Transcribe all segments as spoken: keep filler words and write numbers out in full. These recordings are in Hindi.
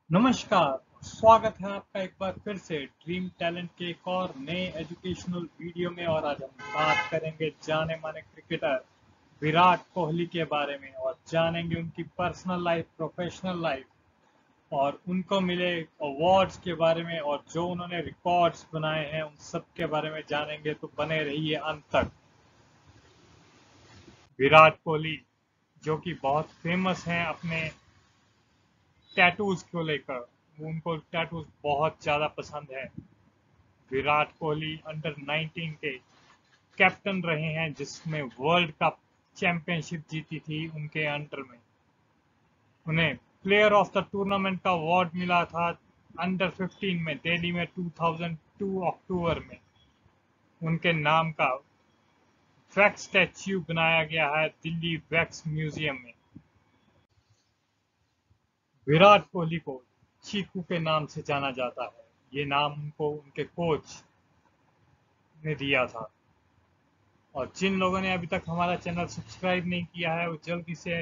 नमस्कार। स्वागत है आपका एक बार फिर से ड्रीम टैलेंट के एक और नए एजुकेशनल वीडियो में। और आज हम बात करेंगे जाने माने क्रिकेटर विराट कोहली के बारे में और जानेंगे उनकी पर्सनल लाइफ, प्रोफेशनल लाइफ और उनको मिले अवार्ड्स के बारे में और जो उन्होंने रिकॉर्ड्स बनाए हैं उन सब के बारे में जानेंगे। तो बने रहिए अंत तक। विराट कोहली जो कि बहुत फेमस हैं अपने टैटूज को लेकर, उनको टैटूज बहुत ज्यादा पसंद है। विराट कोहली अंडर नाइनटीन के कैप्टन रहे हैं जिसमें वर्ल्ड कप चैंपियनशिप जीती थी उनके अंडर में। उन्हें प्लेयर ऑफ द टूर्नामेंट का अवार्ड मिला था अंडर फिफ्टीन में दिल्ली में दो हज़ार दो अक्टूबर में। उनके नाम का वैक्स स्टैच्यू बनाया गया है दिल्ली वैक्स म्यूजियम में। विराट कोहली को चीकू के नाम से जाना जाता है। ये नाम उनको उनके कोच ने दिया था। और जिन लोगों ने अभी तक हमारा चैनल सब्सक्राइब नहीं किया है वो जल्दी से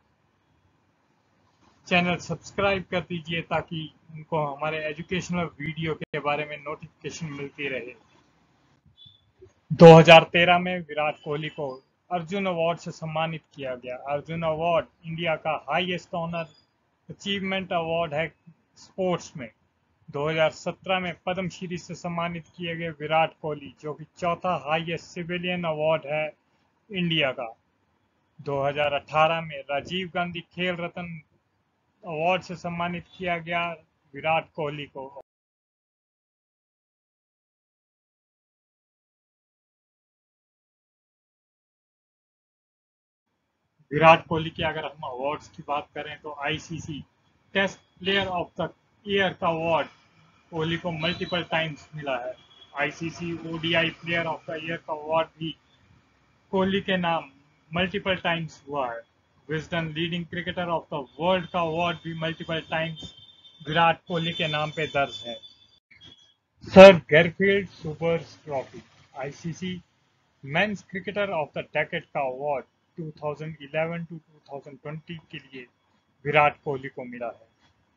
चैनल सब्सक्राइब कर दीजिए ताकि उनको हमारे एजुकेशनल वीडियो के बारे में नोटिफिकेशन मिलती रहे। दो हज़ार तेरह में विराट कोहली को अर्जुन अवार्ड से सम्मानित किया गया। अर्जुन अवार्ड इंडिया का हाईएस्ट ऑनर अचीवमेंट अवार्ड है स्पोर्ट्स में। दो हज़ार सत्रह में पद्मश्री से सम्मानित किए गए विराट कोहली, जो कि चौथा हाईएस्ट सिविलियन अवार्ड है इंडिया का। दो हज़ार अठारह में राजीव गांधी खेल रत्न अवार्ड से सम्मानित किया गया विराट कोहली को। विराट कोहली की अगर हम अवार्ड्स की बात करें तो ICC test player of the year का अवार्ड कोहली को मल्टीपल टाइम्स मिला है। ICC ODI player of the year का अवार्ड भी कोहली के नाम मल्टीपल टाइम्स हुआ है। Wisden leading cricketer of the world का अवार्ड भी मल्टीपल टाइम्स विराट कोहली के नाम पे दर्ज है। Sir Garfield Sobers trophy ICC men's cricketer of the decade का अवार्ड दो हज़ार ग्यारह टू दो हज़ार बीस के लिए विराट कोहली को मिला है।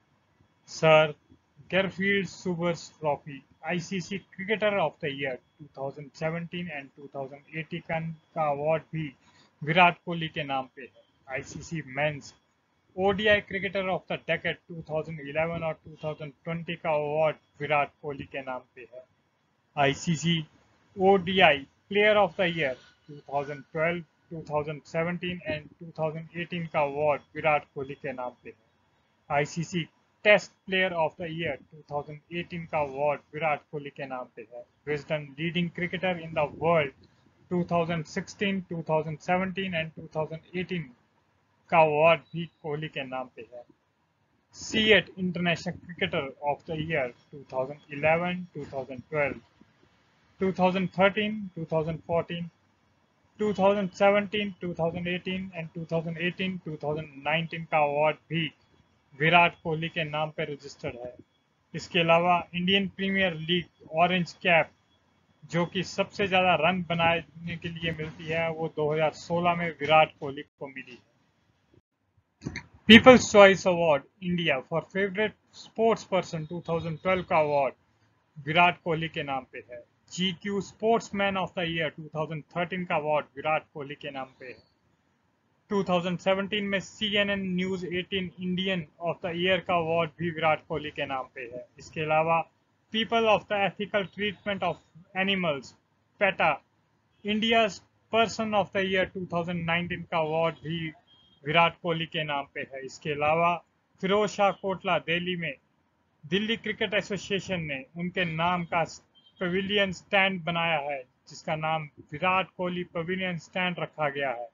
Sir Garfield Sobers trophy ICC cricketer of the year दो हज़ार सत्रह एंड दो हज़ार अठारह का अवार्ड भी विराट कोहली के नाम पे है। ICC men's ODI cricketer of the decade दो हज़ार ग्यारह और दो हज़ार बीस का अवार्ड विराट कोहली के नाम पे है। ICC ODI player of the year दो हज़ार बारह, दो हज़ार सत्रह एंड दो हज़ार अठारह का अवार्ड विराट कोहली के नाम पे है। ICC test player of the year दो हज़ार अठारह का अवार्ड विराट कोहली के नाम पे है। Wisden leading cricketer in the world दो हज़ार सोलह, दो हज़ार सत्रह एंड दो हज़ार अठारह का अवार्ड भी कोहली के नाम पे है। CEAT international cricketer of the year दो हज़ार ग्यारह, दो हज़ार बारह, दो हज़ार तेरह, दो हज़ार चौदह, दो हज़ार सत्रह, दो हज़ार अठारह एंड दो हज़ार अठारह, दो हज़ार उन्नीस का अवार्ड भी विराट कोहली के नाम पर रजिस्टर्ड है। इसके अलावा Indian Premier League orange cap जो कि सबसे ज्यादा रन बनाने के लिए मिलती है वो दो हज़ार सोलह में विराट कोहली को मिली है। People's choice award India for favourite sports person दो हज़ार बारह का अवार्ड विराट कोहली के नाम पे है। GQ sportsman of the year दो हज़ार तेरह का अवार्ड विराट कोहली के नाम पे है। दो हज़ार सत्रह में सीएनएन न्यूज अठारह इंडियन ऑफ द ईयर का अवार्ड भी विराट कोहली के नाम पे है। इसके अलावा people of the ethical treatment of animals PETA India person of the year दो हज़ार उन्नीस का अवार्ड भी विराट कोहली के नाम पे है। इसके अलावा फिरोज शाह कोटला दिल्ली में दिल्ली क्रिकेट एसोसिएशन ने उनके नाम का पवेलियन स्टैंड बनाया है जिसका नाम विराट कोहली पवेलियन स्टैंड रखा गया है।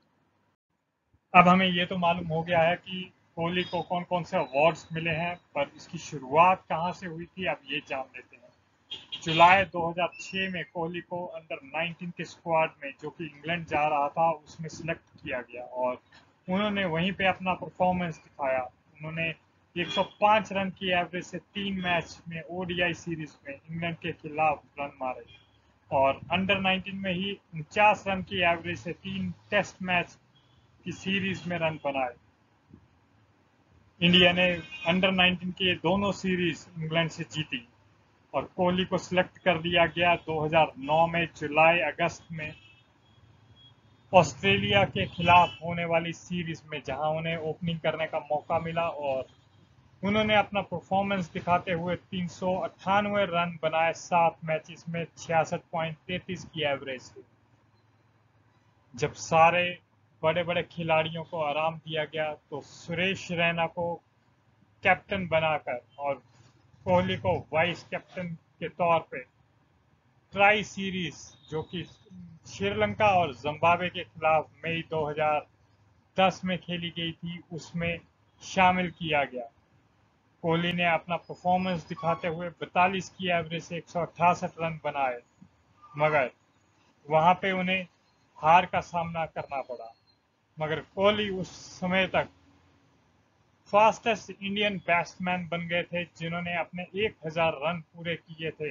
अब हमें ये तो मालूम हो गया है कि कोहली को कौन कौन से अवार्ड्स मिले हैं, पर इसकी शुरुआत कहाँ से हुई थी अब ये जान लेते हैं। जुलाई दो हज़ार छह में कोहली को अंडर उन्नीस के स्क्वाड में जो कि इंग्लैंड जा रहा था उसमें सिलेक्ट किया गया और उन्होंने वहीं पे अपना परफॉर्मेंस दिखाया। उन्होंने एक सौ पाँच रन की एवरेज से तीन मैच में ओडीआई सीरीज में इंग्लैंड के खिलाफ रन मारे और अंडर उन्नीस में ही उनचास रन की एवरेज से तीन टेस्ट मैच की सीरीज में रन बनाए। इंडिया ने अंडर नाइनटीन की दोनों सीरीज इंग्लैंड से जीती और कोहली को सिलेक्ट कर लिया गया दो हज़ार नौ में जुलाई अगस्त में ऑस्ट्रेलिया के खिलाफ होने वाली सीरीज में, जहां उन्हें ओपनिंग करने का मौका मिला और उन्होंने अपना परफॉर्मेंस दिखाते हुए तीन सौ अट्ठानवे रन बनाए सात मैचेस में छियासठ पॉइंट तैंतीस की एवरेज से। जब सारे बड़े बड़े खिलाड़ियों को आराम दिया गया तो सुरेश रैना को कैप्टन बनाकर और कोहली को वाइस कैप्टन के तौर पे ट्राई सीरीज, जो कि श्रीलंका और जिम्बाब्वे के खिलाफ मई दो हज़ार दस में खेली गई थी, उसमें शामिल किया गया। कोहली ने अपना परफॉर्मेंस दिखाते हुए बैतालीस की एवरेज से एक सौ अट्ठासठ रन बनाए, मगर वहां पे उन्हें हार का सामना करना पड़ा। मगर कोहली उस समय तक फास्टेस्ट इंडियन बैट्समैन बन गए थे, जिन्होंने अपने एक हज़ार रन पूरे किए थे।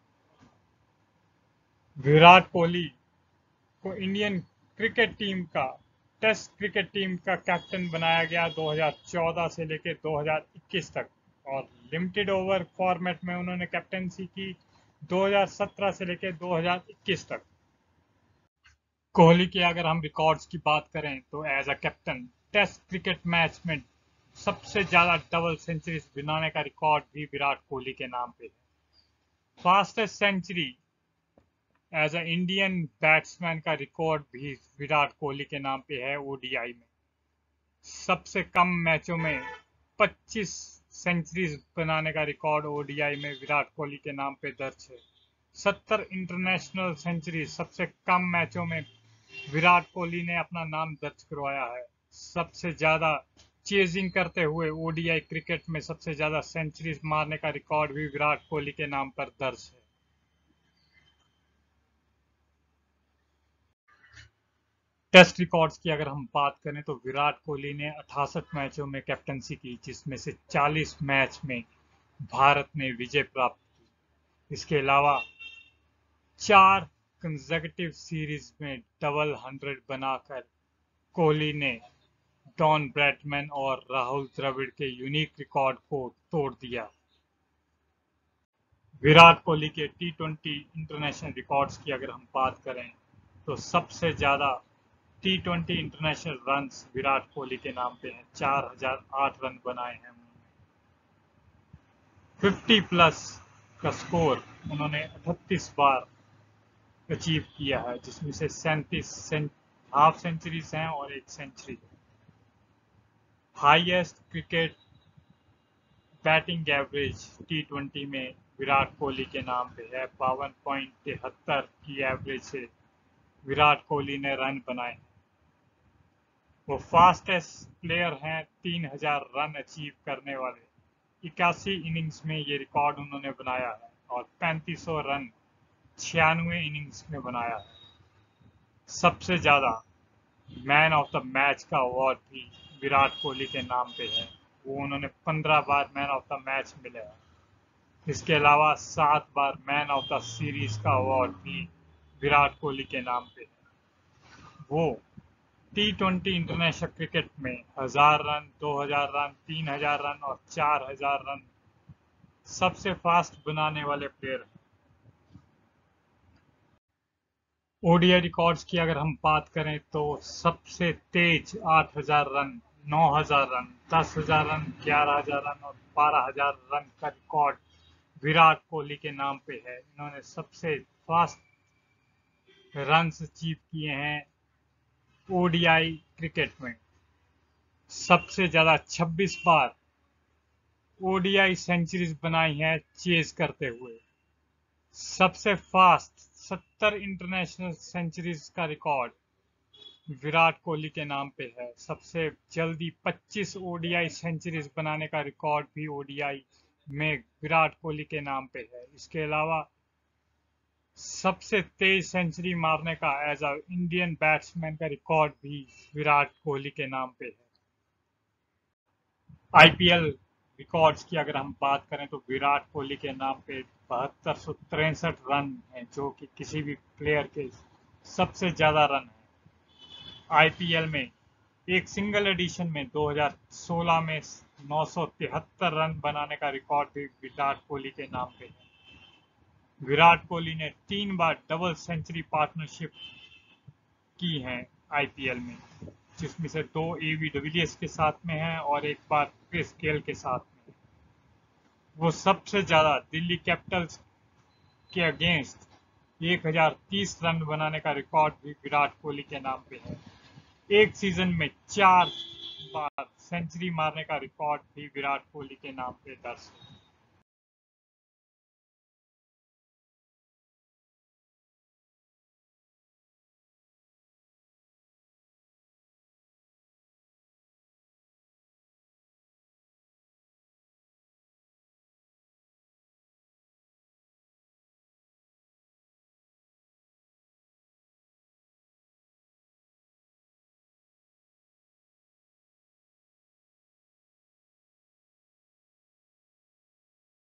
विराट कोहली को इंडियन क्रिकेट टीम का टेस्ट क्रिकेट टीम का कैप्टन बनाया गया दो हज़ार चौदह से लेकर दो हज़ार इक्कीस तक और लिमिटेड ओवर फॉर्मेट में उन्होंने कैप्टनसी की दो हज़ार सत्रह से लेकर दो हज़ार इक्कीस तक। कोहली के अगर हम रिकॉर्ड्स की बात करें तो as a captain test cricket match में सबसे ज्यादा डबल सेंचुरीज बनाने का रिकॉर्ड भी विराट कोहली के नाम पे है। Fastest century as a Indian batsman का रिकॉर्ड भी विराट कोहली के नाम पे है ओडीआई में। सबसे कम मैचों में पच्चीस सेंचुरीज बनाने का रिकॉर्ड ओडीआई में विराट कोहली के नाम पे दर्ज है। सत्तर इंटरनेशनल सेंचुरी सबसे कम मैचों में विराट कोहली ने अपना नाम दर्ज करवाया है। सबसे ज्यादा चेजिंग करते हुए ओडीआई क्रिकेट में सबसे ज्यादा सेंचुरीज मारने का रिकॉर्ड भी विराट कोहली के नाम पर दर्ज है। टेस्ट रिकॉर्ड्स की अगर हम बात करें तो विराट कोहली ने अठासठ मैचों में कैप्टनसी की, जिसमें से चालीस मैच में भारत ने विजय प्राप्त की। इसके अलावा चार कंसेक्यूटिव सीरीज में डबल हंड्रेड बनाकर कोहली ने डॉन ब्रैडमैन और राहुल द्रविड़ के यूनिक रिकॉर्ड को तोड़ दिया। विराट कोहली के टी ट्वेंटी इंटरनेशनल रिकॉर्ड्स की अगर हम बात करें तो सबसे ज्यादा T twenty international runs Virat Kohli के नाम पे हैं। चार हज़ार आठ रन बनाए हैं उन्होंने। पचास प्लस का स्कोर उन्होंने अड़तीस बार अचीव किया है, जिसमें से सैंतीस हाफ सेंचुरीज हैं और एक century. Highest cricket batting average T twenty में विराट कोहली के नाम पे है। बावन पॉइंट तिहत्तर की एवरेज से विराट कोहली ने रन बनाए। वो फास्टेस्ट प्लेयर हैं तीन हज़ार रन अचीव करने वाले। इक्यासी इनिंग्स में ये रिकॉर्ड उन्होंने बनाया है और पैंतीस सौ रन छियानवे इनिंग्स में बनाया है। सबसे ज्यादा मैन ऑफ द मैच का अवार्ड भी विराट कोहली के नाम पे है। वो उन्होंने पंद्रह बार मैन ऑफ द मैच मिले हैं। इसके अलावा सात बार मैन ऑफ द सीरीज का अवार्ड भी विराट कोहली के नाम पे है। वो टी ट्वेंटी इंटरनेशनल क्रिकेट में हजार रन, दो हजार रन, तीन हजार रन और चार हजार रन सबसे फास्ट बनाने वाले प्लेयर हैं। ओडीआई रिकॉर्ड्स की अगर हम बात करें तो सबसे तेज आठ हज़ार रन, नौ हज़ार रन, दस हज़ार रन, ग्यारह हज़ार रन और बारह हज़ार रन का रिकॉर्ड विराट कोहली के नाम पे है। इन्होंने सबसे फास्ट रन अचीव किए हैं ओडीआई क्रिकेट में। सबसे ज्यादा छब्बीस बार ओडीआई सेंचुरीज बनाई हैं चेज करते हुए। सबसे फास्ट सत्तर इंटरनेशनल सेंचुरीज का रिकॉर्ड विराट कोहली के नाम पे है। सबसे जल्दी पच्चीस ओडीआई सेंचुरीज बनाने का रिकॉर्ड भी ओडीआई में विराट कोहली के नाम पे है। इसके अलावा सबसे तेज सेंचुरी मारने का एज अ इंडियन बैट्समैन का रिकॉर्ड भी विराट कोहली के नाम पे है। आईपीएल रिकॉर्ड्स की अगर हम बात करें तो विराट कोहली के नाम पे बहत्तर सौ तिरसठ रन हैं, जो कि किसी भी प्लेयर के सबसे ज्यादा रन है। आईपीएल में एक सिंगल एडिशन में दो हज़ार सोलह में नौ सौ तिहत्तर रन बनाने का रिकॉर्ड भी विराट कोहली के नाम पे है। विराट कोहली ने तीन बार डबल सेंचुरी पार्टनरशिप की है आईपीएल में, जिसमें से दो एवी डिविलियर्स के साथ में है और एक बार क्रिस गेल के साथ में। वो सबसे ज्यादा दिल्ली कैपिटल्स के अगेंस्ट एक हज़ार तीस रन बनाने का रिकॉर्ड भी विराट कोहली के नाम पे है। एक सीजन में चार बार सेंचुरी मारने का रिकॉर्ड भी विराट कोहली के नाम पे दर्ज है।